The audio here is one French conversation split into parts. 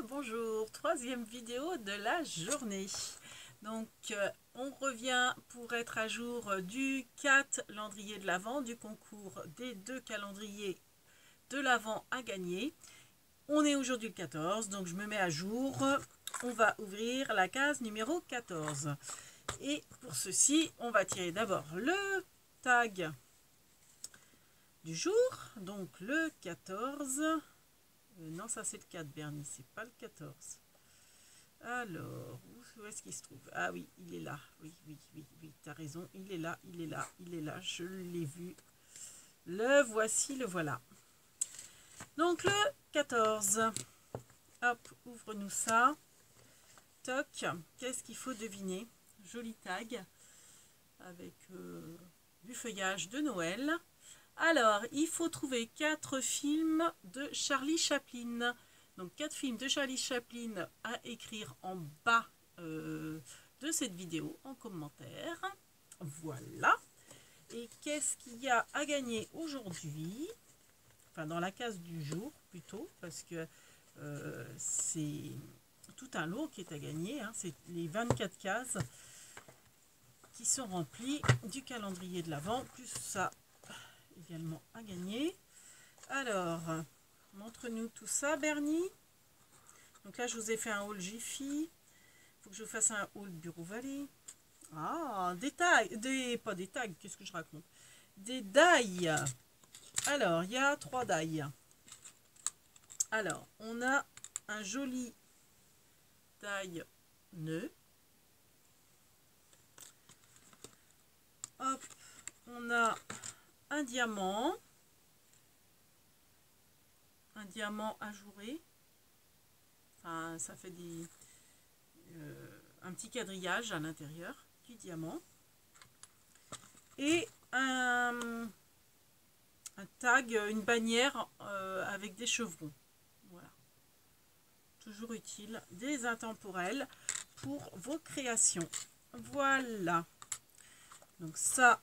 Bonjour, troisième vidéo de la journée. Donc on revient pour être à jour du calendrier de l'Avent, du concours des 2 calendriers de l'Avent à gagner. On est aujourd'hui le 14, donc je me mets à jour. On va ouvrir la case numéro 14. Et pour ceci, on va tirer d'abord le tag du jour, donc le 14. Non, ça c'est le 4, Bernie, c'est pas le 14. Alors, où est-ce qu'il se trouve? Ah oui, il est là. Oui, tu as raison. Il est là, il est là, il est là. Je l'ai vu. Le voici, le voilà. Donc, le 14. Hop, ouvre-nous ça. Toc. Qu'est-ce qu'il faut deviner? Joli tag. Avec du feuillage de Noël. Alors, il faut trouver 4 films de Charlie Chaplin. Donc 4 films de Charlie Chaplin à écrire en bas de cette vidéo en commentaire. Voilà. Et qu'est-ce qu'il y a à gagner aujourd'hui? Enfin, dans la case du jour plutôt, parce que c'est tout un lot qui est à gagner. Hein. C'est les 24 cases qui sont remplies du calendrier de l'Avent, plus ça également à gagner. Alors, montre-nous tout ça, Bernie. Donc là, je vous ai fait un haul Jiffy. Il faut que je fasse un haul Bureau Vallée. Ah, des tags. Pas des tags, qu'est-ce que je raconte? Des dailles. Alors, il y a 3 dailles. Alors, on a un joli taille nœud. Hop, on a un diamant. Un diamant ajouré. Enfin, ça fait un petit quadrillage à l'intérieur du diamant. Et un tag, une bannière avec des chevrons. Voilà. Toujours utile. Des intemporels pour vos créations. Voilà. Donc ça,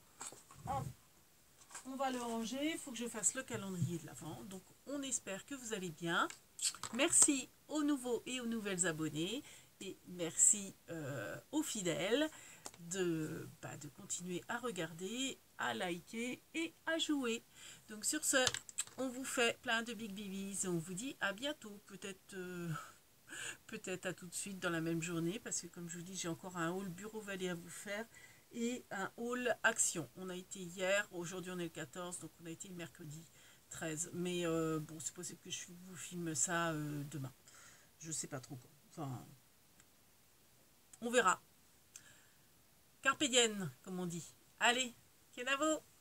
on va le ranger. Il faut que je fasse le calendrier de l'Avent. Donc on espère que vous allez bien. Merci aux nouveaux et aux nouvelles abonnés. Et merci aux fidèles de continuer à regarder, à liker et à jouer. Donc sur ce, on vous fait plein de big bibis et on vous dit à bientôt. Peut-être à tout de suite dans la même journée, parce que comme je vous dis, j'ai encore un haul Bureau Vallée à vous faire et un haul Action. On a été hier, aujourd'hui on est le 14, donc on a été le mercredi 13. Mais bon, c'est possible que je vous filme ça demain. Je sais pas trop quoi. Enfin, on verra. Carpe diem, comme on dit. Allez, Kenavo!